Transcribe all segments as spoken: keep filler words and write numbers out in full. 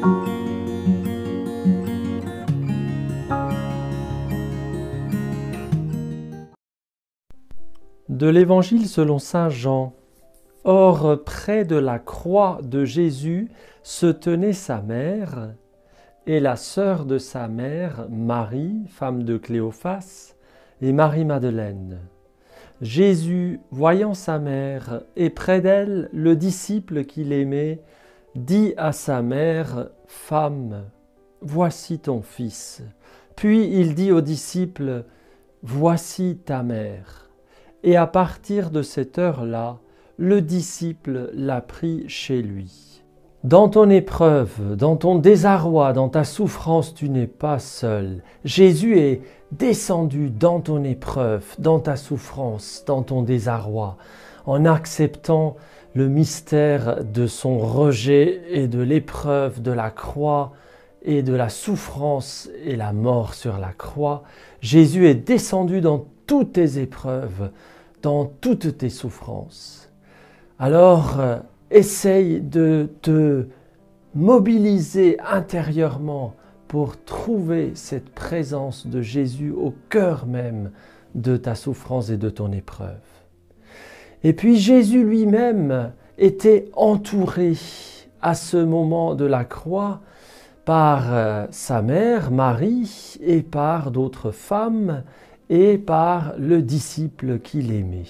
De l'Évangile selon saint Jean. Or, près de la croix de Jésus se tenait sa mère et la sœur de sa mère, Marie, femme de Cléophas, et Marie-Madeleine. Jésus, voyant sa mère et près d'elle le disciple qu'il aimait, dit à sa mère, « Femme, voici ton fils. » Puis il dit au disciple, « Voici ta mère. » Et à partir de cette heure-là, le disciple l'a pris chez lui. Dans ton épreuve, dans ton désarroi, dans ta souffrance, tu n'es pas seul. Jésus est descendu dans ton épreuve, dans ta souffrance, dans ton désarroi, en acceptant le mystère de son rejet et de l'épreuve de la croix et de la souffrance et la mort sur la croix. Jésus est descendu dans toutes tes épreuves, dans toutes tes souffrances. Alors, euh, essaye de te mobiliser intérieurement pour trouver cette présence de Jésus au cœur même de ta souffrance et de ton épreuve. Et puis Jésus lui-même était entouré à ce moment de la croix par euh, sa mère, Marie, et par d'autres femmes, et par le disciple qu'il aimait.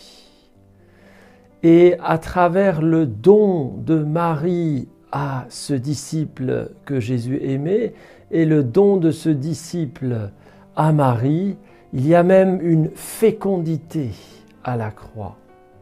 Et à travers le don de Marie à ce disciple que Jésus aimait et le don de ce disciple à Marie, il y a même une fécondité à la croix.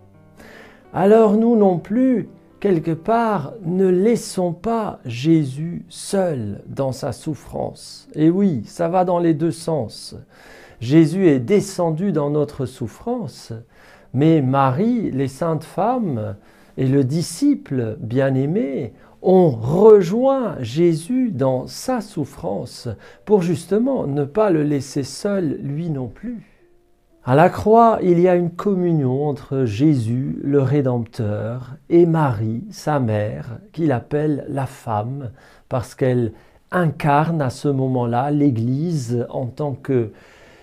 Alors nous non plus, quelque part, ne laissons pas Jésus seul dans sa souffrance. Et oui, ça va dans les deux sens. Jésus est descendu dans notre souffrance, mais Marie, les saintes femmes et le disciple bien-aimé ont rejoint Jésus dans sa souffrance pour justement ne pas le laisser seul lui non plus. À la croix, il y a une communion entre Jésus, le Rédempteur, et Marie, sa mère, qu'il appelle la femme, parce qu'elle incarne à ce moment-là l'Église en tant que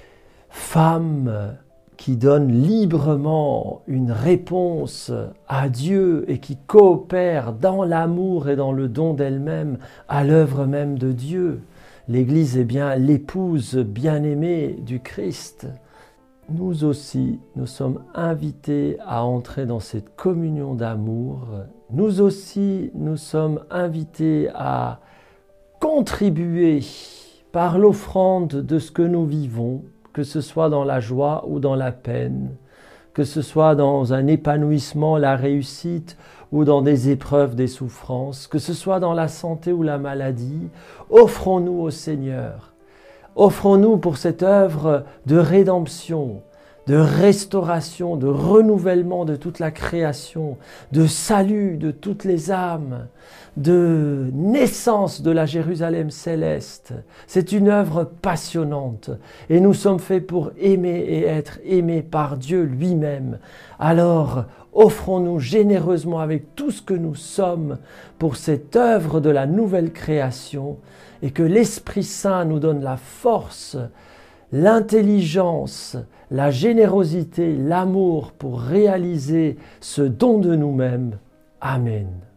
femme qui donne librement une réponse à Dieu et qui coopère dans l'amour et dans le don d'elle-même à l'œuvre même de Dieu. L'Église est bien l'épouse bien-aimée du Christ. Nous aussi, nous sommes invités à entrer dans cette communion d'amour. Nous aussi, nous sommes invités à contribuer par l'offrande de ce que nous vivons, que ce soit dans la joie ou dans la peine, que ce soit dans un épanouissement, la réussite, ou dans des épreuves, des souffrances, que ce soit dans la santé ou la maladie, offrons-nous au Seigneur. Offrons-nous pour cette œuvre de rédemption, de restauration, de renouvellement de toute la création, de salut de toutes les âmes, de naissance de la Jérusalem céleste. C'est une œuvre passionnante et nous sommes faits pour aimer et être aimés par Dieu lui-même. Alors, offrons-nous généreusement avec tout ce que nous sommes pour cette œuvre de la nouvelle création et que l'Esprit Saint nous donne la force, l'intelligence, la générosité, l'amour pour réaliser ce don de nous-mêmes. Amen.